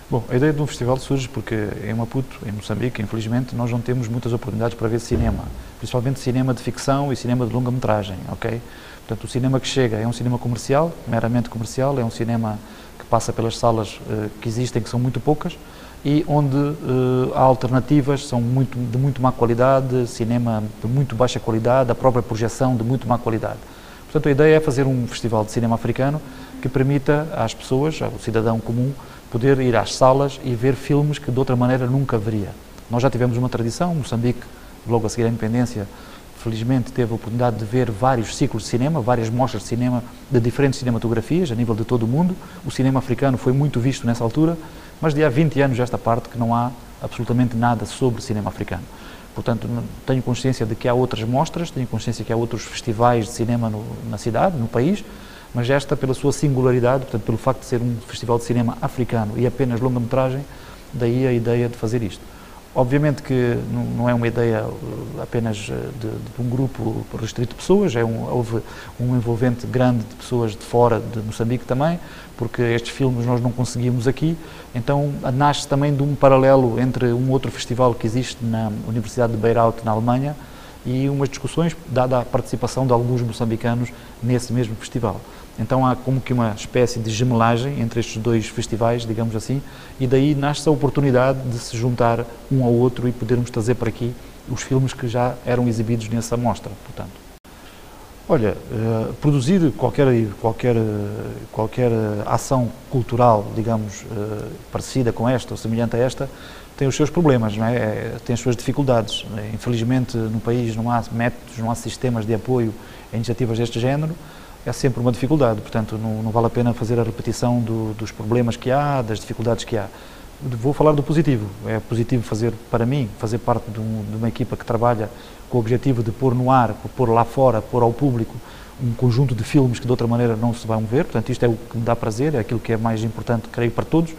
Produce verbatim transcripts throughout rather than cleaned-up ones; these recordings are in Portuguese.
Bom, a ideia de um festival surge porque em Maputo, em Moçambique, infelizmente, nós não temos muitas oportunidades para ver cinema, principalmente cinema de ficção e cinema de longa-metragem, ok? Portanto, o cinema que chega é um cinema comercial, meramente comercial, é um cinema que passa pelas salas uh, que existem, que são muito poucas, e onde uh, há alternativas, são muito, de muito má qualidade, cinema de muito baixa qualidade, a própria projeção de muito má qualidade. Portanto, a ideia é fazer um festival de cinema africano que permita às pessoas, ao cidadão comum, poder ir às salas e ver filmes que de outra maneira nunca veria. Nós já tivemos uma tradição, Moçambique, logo a seguir à independência, felizmente teve a oportunidade de ver vários ciclos de cinema, várias mostras de cinema de diferentes cinematografias a nível de todo o mundo. O cinema africano foi muito visto nessa altura, mas de há vinte anos esta parte que não há absolutamente nada sobre cinema africano. Portanto, tenho consciência de que há outras mostras, tenho consciência que há outros festivais de cinema no, na cidade, no país, mas esta, pela sua singularidade, portanto, pelo facto de ser um festival de cinema africano e apenas longa-metragem, daí a ideia de fazer isto. Obviamente que não é uma ideia apenas de, de um grupo restrito de pessoas, é um, houve um envolvente grande de pessoas de fora de Moçambique também, porque estes filmes nós não conseguimos aqui, então nasce também de um paralelo entre um outro festival que existe na Universidade de Bayreuth, na Alemanha, e umas discussões, dada a participação de alguns moçambicanos nesse mesmo festival. Então há como que uma espécie de gemelagem entre estes dois festivais, digamos assim, e daí nasce a oportunidade de se juntar um ao outro e podermos trazer para aqui os filmes que já eram exibidos nessa mostra, portanto. Olha, uh, produzir qualquer, qualquer, qualquer ação cultural, digamos, uh, parecida com esta ou semelhante a esta, tem os seus problemas, não é? Tem as suas dificuldades. Infelizmente, no país não há métodos, não há sistemas de apoio a iniciativas deste género, é sempre uma dificuldade, portanto, não, não vale a pena fazer a repetição do, dos problemas que há, das dificuldades que há. Vou falar do positivo. É positivo fazer, para mim, fazer parte de, um, de uma equipa que trabalha com o objetivo de pôr no ar, pôr lá fora, pôr ao público um conjunto de filmes que de outra maneira não se vão ver, portanto, isto é o que me dá prazer, é aquilo que é mais importante, creio, para todos,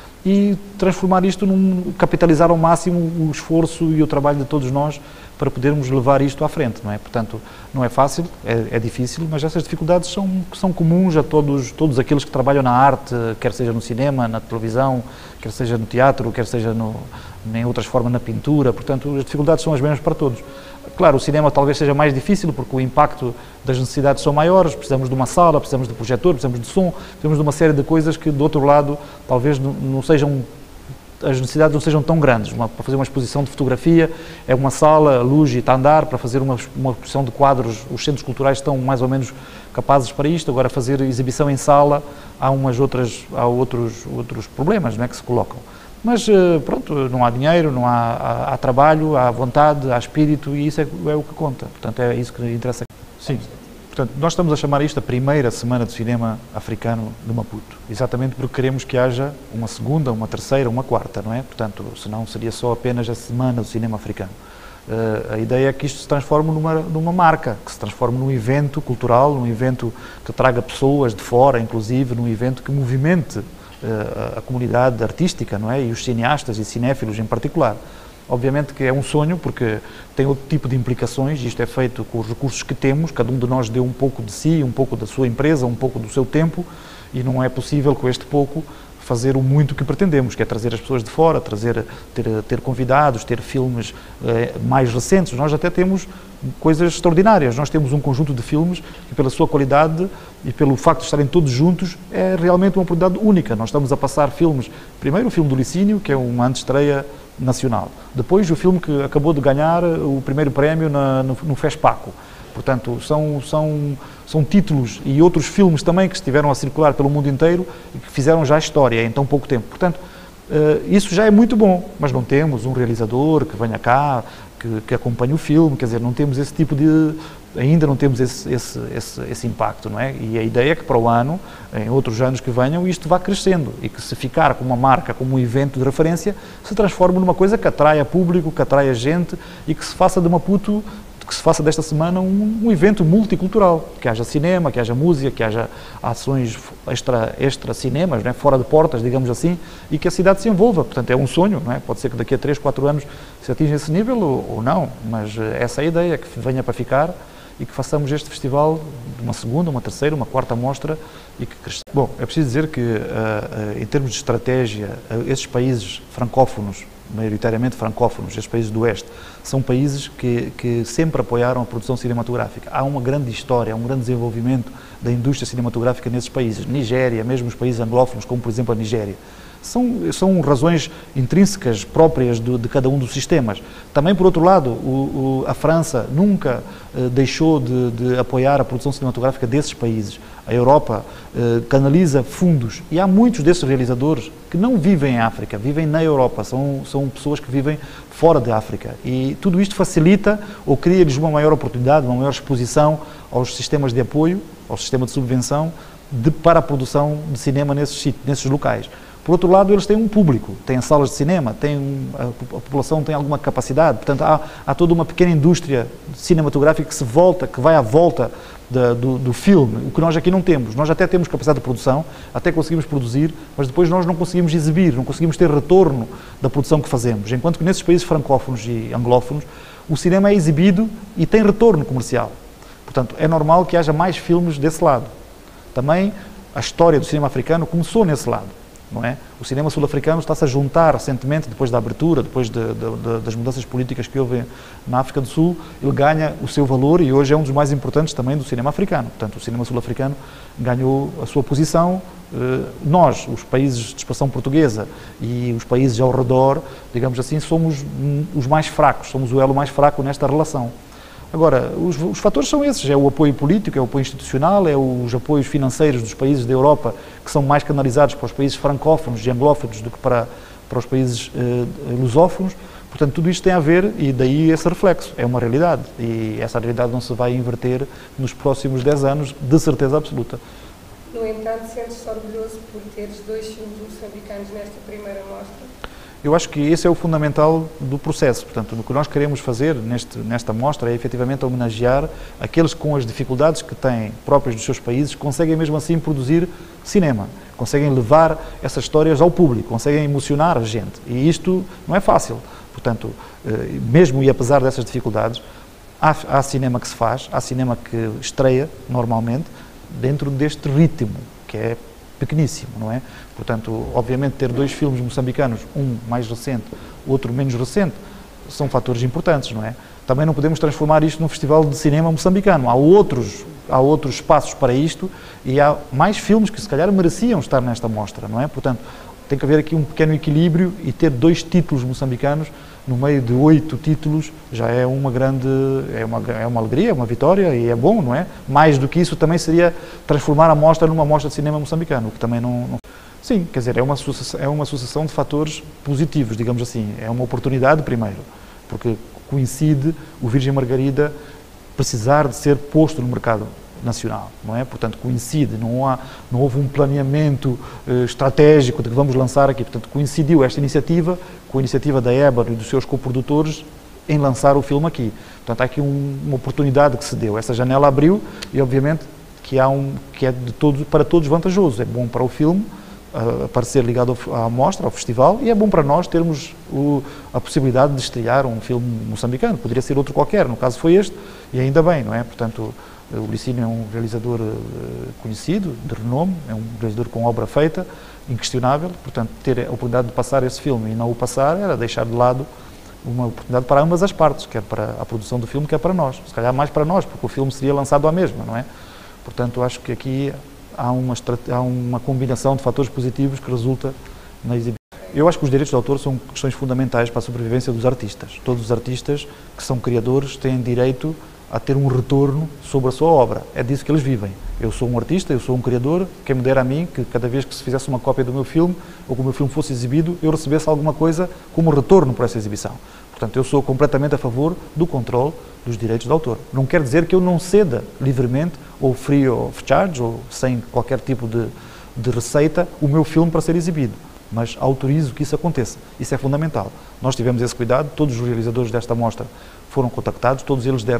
e transformar isto num, capitalizar ao máximo o esforço e o trabalho de todos nós para podermos levar isto à frente, não é? Portanto, não é fácil, é, é difícil, mas essas dificuldades são, são comuns a todos, todos aqueles que trabalham na arte, quer seja no cinema, na televisão, quer seja no teatro, quer seja no, em outras formas na pintura, portanto, as dificuldades são as mesmas para todos. Claro, o cinema talvez seja mais difícil porque o impacto das necessidades são maiores, precisamos de uma sala, precisamos de projetor, precisamos de som, precisamos de uma série de coisas que, do outro lado, talvez não, não sejam, as necessidades não sejam tão grandes. Uma, para fazer uma exposição de fotografia é uma sala, luz e tandar, para fazer uma, uma exposição de quadros, os centros culturais estão mais ou menos capazes para isto, agora fazer exibição em sala, há umas outras, há outros, outros problemas, não é, que se colocam. Mas, pronto, não há dinheiro, não há, há, há trabalho, há vontade, há espírito e isso é, é o que conta. Portanto, é isso que interessa. Sim. Portanto, nós estamos a chamar isto a primeira Semana de Cinema Africano de Maputo, exatamente porque queremos que haja uma segunda, uma terceira, uma quarta, não é? Portanto, senão seria só apenas a Semana do Cinema Africano. Uh, a ideia é que isto se transforme numa, numa marca, que se transforme num evento cultural, num evento que traga pessoas de fora, inclusive, num evento que movimente a comunidade artística, não é? E os cineastas e cinéfilos em particular. Obviamente que é um sonho porque tem outro tipo de implicações, isto é feito com os recursos que temos, cada um de nós deu um pouco de si, um pouco da sua empresa, um pouco do seu tempo e não é possível com este pouco fazer o muito que pretendemos, que é trazer as pessoas de fora, trazer, ter, ter convidados, ter filmes eh, mais recentes. Nós até temos coisas extraordinárias. Nós temos um conjunto de filmes que, pela sua qualidade e pelo facto de estarem todos juntos, é realmente uma oportunidade única. Nós estamos a passar filmes, primeiro o filme do Licínio, que é uma antestreia nacional. Depois o filme que acabou de ganhar o primeiro prémio na, no, no FESPACO. Portanto, são, são, são títulos e outros filmes também que estiveram a circular pelo mundo inteiro e que fizeram já história em tão pouco tempo. Portanto, uh, isso já é muito bom, mas não temos um realizador que venha cá, que, que acompanhe o filme, quer dizer, não temos esse tipo de... ainda não temos esse, esse, esse, esse impacto, não é? E a ideia é que para o ano, em outros anos que venham, isto vá crescendo e que se ficar como uma marca, como um evento de referência, se transforme numa coisa que atraia público, que atraia gente e que se faça de Maputo, que se faça desta semana um, um evento multicultural, que haja cinema, que haja música, que haja ações extra, extra cinemas, não é? Fora de portas, digamos assim, e que a cidade se envolva. Portanto, é um sonho, não é? Pode ser que daqui a três, quatro anos se atinja esse nível ou, ou não, mas essa é a ideia, que venha para ficar e que façamos este festival de uma segunda, uma terceira, uma quarta mostra e que cresça. Bom, é preciso dizer que, uh, uh, em termos de estratégia, uh, esses países francófonos, maioritariamente francófonos, estes países do Oeste, são países que, que sempre apoiaram a produção cinematográfica. Há uma grande história, há um grande desenvolvimento da indústria cinematográfica nesses países. Nigéria, mesmo os países anglófonos, como por exemplo a Nigéria. São, são razões intrínsecas próprias do, de cada um dos sistemas. Também, por outro lado, o, o, a França nunca eh, deixou de, de apoiar a produção cinematográfica desses países. A Europa eh, canaliza fundos e há muitos desses realizadores que não vivem em África, vivem na Europa, são, são pessoas que vivem fora de África. E tudo isto facilita ou cria-lhes uma maior oportunidade, uma maior exposição aos sistemas de apoio, ao sistema de subvenção de, para a produção de cinema nesses, nesses locais. Por outro lado, eles têm um público, têm salas de cinema, têm, a, a população tem alguma capacidade, portanto há, há toda uma pequena indústria cinematográfica que se volta, que vai à volta da, do, do filme, o que nós aqui não temos. Nós até temos capacidade de produção, até conseguimos produzir, mas depois nós não conseguimos exibir, não conseguimos ter retorno da produção que fazemos, enquanto que nesses países francófonos e anglófonos o cinema é exibido e tem retorno comercial. Portanto, é normal que haja mais filmes desse lado. Também a história do cinema africano começou nesse lado. Não é? O cinema sul-africano está-se a juntar recentemente, depois da abertura, depois de, de, de, das mudanças políticas que houve na África do Sul, ele ganha o seu valor e hoje é um dos mais importantes também do cinema africano. Portanto, o cinema sul-africano ganhou a sua posição. Nós, os países de expressão portuguesa e os países ao redor, digamos assim, somos os mais fracos, somos o elo mais fraco nesta relação. Agora, os, os fatores são esses, é o apoio político, é o apoio institucional, é os apoios financeiros dos países da Europa, que são mais canalizados para os países francófonos e anglófonos do que para, para os países eh, lusófonos. Portanto, tudo isto tem a ver, e daí esse reflexo, é uma realidade, e essa realidade não se vai inverter nos próximos dez anos, de certeza absoluta. No entanto, sentes-te orgulhoso por teres dois filmes moçambicanos nesta primeira mostra? Eu acho que esse é o fundamental do processo. Portanto, o que nós queremos fazer neste, nesta mostra é efetivamente homenagear aqueles que, com as dificuldades que têm próprias dos seus países, conseguem mesmo assim produzir cinema, conseguem levar essas histórias ao público, conseguem emocionar a gente. E isto não é fácil. Portanto, mesmo e apesar dessas dificuldades, há, há cinema que se faz, há cinema que estreia normalmente dentro deste ritmo, que é pequeníssimo, não é? Portanto, obviamente ter dois filmes moçambicanos, um mais recente, outro menos recente, são fatores importantes, não é? Também não podemos transformar isto num festival de cinema moçambicano. Há outros, há outros espaços para isto e há mais filmes que se calhar mereciam estar nesta mostra, não é? Portanto, tem que haver aqui um pequeno equilíbrio e ter dois títulos moçambicanos no meio de oito títulos já é uma grande, é uma, é uma alegria, é uma vitória e é bom, não é? Mais do que isso também seria transformar a mostra numa mostra de cinema moçambicano, o que também não... não... Sim, quer dizer, é uma, sucessão, é uma sucessão de fatores positivos, digamos assim. É uma oportunidade, primeiro, porque coincide o Virgem Margarida precisar de ser posto no mercado nacional, não é? Portanto, coincide, não, há, não houve um planeamento eh, estratégico de que vamos lançar aqui. Portanto, coincidiu esta iniciativa com a iniciativa da Ébano e dos seus coprodutores em lançar o filme aqui. Portanto, há aqui um, uma oportunidade que se deu. Essa janela abriu e, obviamente, que, há um, que é de todo, para todos vantajoso. É bom para o filme uh, aparecer ligado ao, à mostra, ao festival, e é bom para nós termos o, a possibilidade de estrear um filme moçambicano. Poderia ser outro qualquer, no caso foi este, e ainda bem, não é? Portanto, o Licínio é um realizador uh, conhecido, de renome, é um realizador com obra feita, inquestionável, portanto, ter a oportunidade de passar esse filme e não o passar era deixar de lado uma oportunidade para ambas as partes, quer para a produção do filme, quer para nós. Se calhar mais para nós, porque o filme seria lançado à mesma, não é? Portanto, acho que aqui há uma, há uma combinação de fatores positivos que resulta na exibição. Eu acho que os direitos de autor são questões fundamentais para a sobrevivência dos artistas. Todos os artistas que são criadores têm direito a ter um retorno sobre a sua obra. É disso que eles vivem. Eu sou um artista, eu sou um criador, quem me dera a mim que cada vez que se fizesse uma cópia do meu filme, ou que o meu filme fosse exibido, eu recebesse alguma coisa como retorno por essa exibição. Portanto, eu sou completamente a favor do controle dos direitos de autor. Não quer dizer que eu não ceda livremente, ou free of charge, ou sem qualquer tipo de, de receita, o meu filme para ser exibido. Mas autorizo que isso aconteça. Isso é fundamental. Nós tivemos esse cuidado, todos os realizadores desta mostra foram contactados, todos eles deram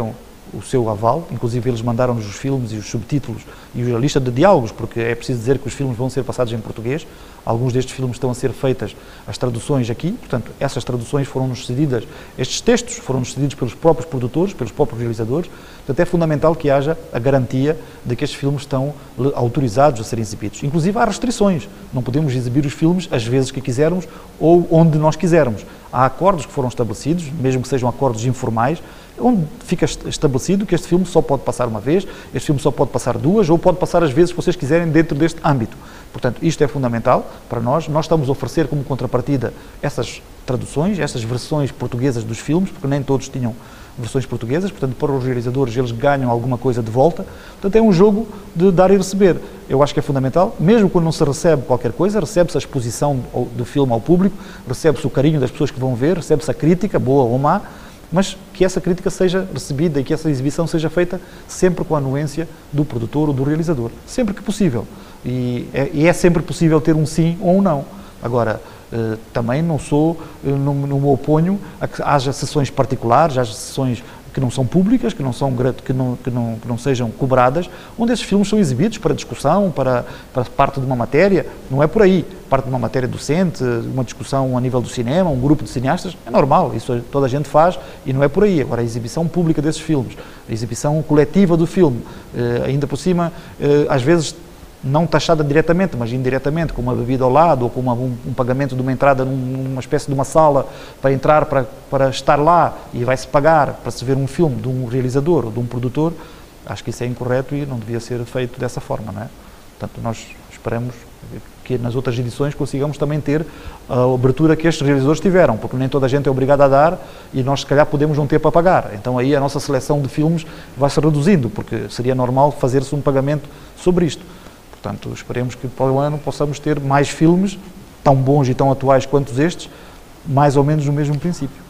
o seu aval, inclusive eles mandaram-nos os filmes e os subtítulos e a lista de diálogos, porque é preciso dizer que os filmes vão ser passados em português, alguns destes filmes estão a ser feitas as traduções aqui, portanto, essas traduções foram-nos cedidas, estes textos foram-nos cedidos pelos próprios produtores, pelos próprios realizadores, portanto é fundamental que haja a garantia de que estes filmes estão autorizados a serem exibidos. Inclusive há restrições, não podemos exibir os filmes às vezes que quisermos ou onde nós quisermos. Há acordos que foram estabelecidos, mesmo que sejam acordos informais, onde fica estabelecido que este filme só pode passar uma vez, este filme só pode passar duas, ou pode passar as vezes que vocês quiserem dentro deste âmbito. Portanto, isto é fundamental para nós. Nós estamos a oferecer como contrapartida essas traduções, essas versões portuguesas dos filmes, porque nem todos tinham versões portuguesas, portanto, para os realizadores eles ganham alguma coisa de volta. Portanto, é um jogo de dar e receber. Eu acho que é fundamental, mesmo quando não se recebe qualquer coisa, recebe-se a exposição do filme ao público, recebe-se o carinho das pessoas que vão ver, recebe-se a crítica, boa ou má, mas que essa crítica seja recebida e que essa exibição seja feita sempre com a anuência do produtor ou do realizador, sempre que possível. E é, e é sempre possível ter um sim ou um não. Agora, eh, também não sou, eh, não, não me oponho a que haja sessões particulares, haja sessões que não são públicas, que não, são, que, não, que, não, que não sejam cobradas, onde esses filmes são exibidos para discussão, para, para parte de uma matéria, não é por aí, parte de uma matéria docente, uma discussão a nível do cinema, um grupo de cineastas, é normal, isso toda a gente faz e não é por aí. Agora, a exibição pública desses filmes, a exibição coletiva do filme, eh, ainda por cima, eh, às vezes não taxada diretamente, mas indiretamente, com uma bebida ao lado, ou com uma, um, um pagamento de uma entrada numa espécie de uma sala para entrar, para, para estar lá, e vai-se pagar para se ver um filme de um realizador ou de um produtor, acho que isso é incorreto e não devia ser feito dessa forma, não é? Portanto, nós esperamos que nas outras edições consigamos também ter a abertura que estes realizadores tiveram, porque nem toda a gente é obrigada a dar e nós, se calhar, podemos não ter para pagar. Então, aí a nossa seleção de filmes vai-se reduzindo, porque seria normal fazer-se um pagamento sobre isto. Portanto, esperemos que para o ano possamos ter mais filmes tão bons e tão atuais quanto estes, mais ou menos no mesmo princípio.